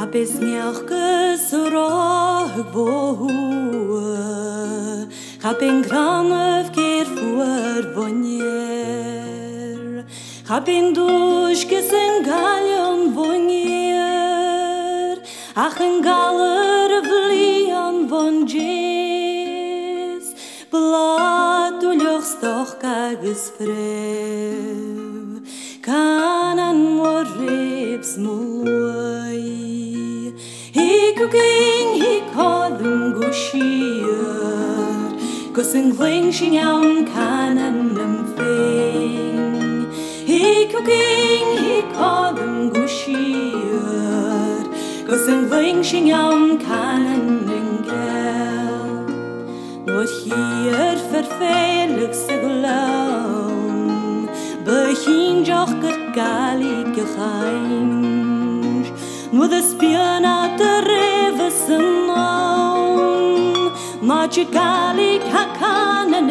Is nergens roeg woe, Gab in grang keer voor wanneer, Gab in duschkes en galion wanneer, Ach en galer vlian van jes, Blad du luchst doch kages vrev, Kanan morrips mooi. He cooking, he called them gushier, Gussing flinging out cannon and thing. He cooking, he called them gushier, Gussing flinging out cannon and gel. Not here verveilig se gloom, Begin joch gergali geheim. With a spion at the river Simon, Magigali kakan en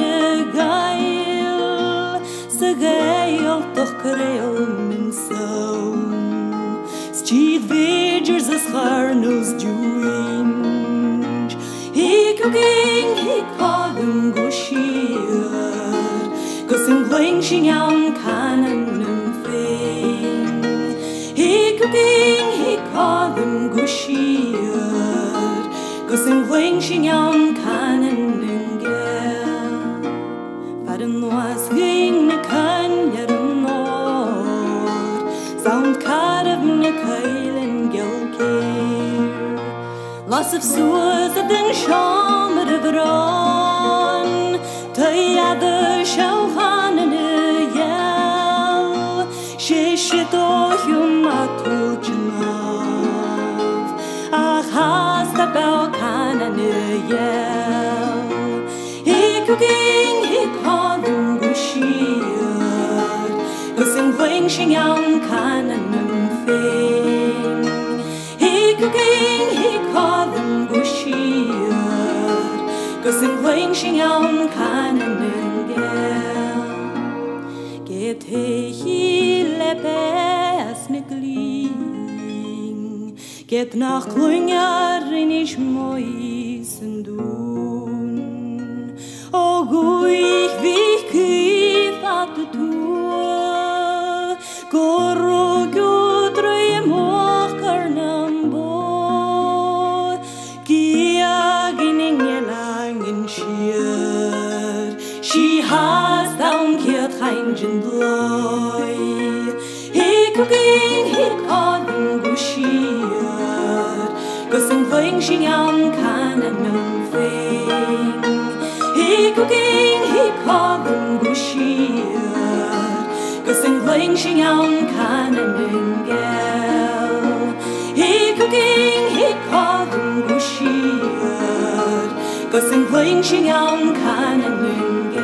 gail, Se gail toch kreil min sound. Steve Vigers as harnus juinj. He cooking, he called them gushier, Gussing blinching out cannon and fing. He cooking, he called them gushier, Gussing blinching out cannon and gel. Vaden was ging ne kan jaren nord, Sound carv ne keilen gelkeer. Loss of suas at den shamer of ron, Tayada shauhan en yel, She shito humatul jnav, Ach has the bell can and yel. He cooking, he called them gushier, Gussing blinching out cannon and fing. He cooking, he called them gushier, Gussing blinching out cannon and gel. Get he lepes nikling, Get nach klungar in ich moisen dun. O guich wie kif at du, Gorro gudre moch karnambo, Giagin in langen schier, She has down kiert heinjen bloy. He cooking, he called them gushier, Gussing blinching out cannon and fing. He cooking, he called them gushier, Gussing blinching out cannon and gel. He cooking, he called them gushier, Gussing blinching out cannon and gel.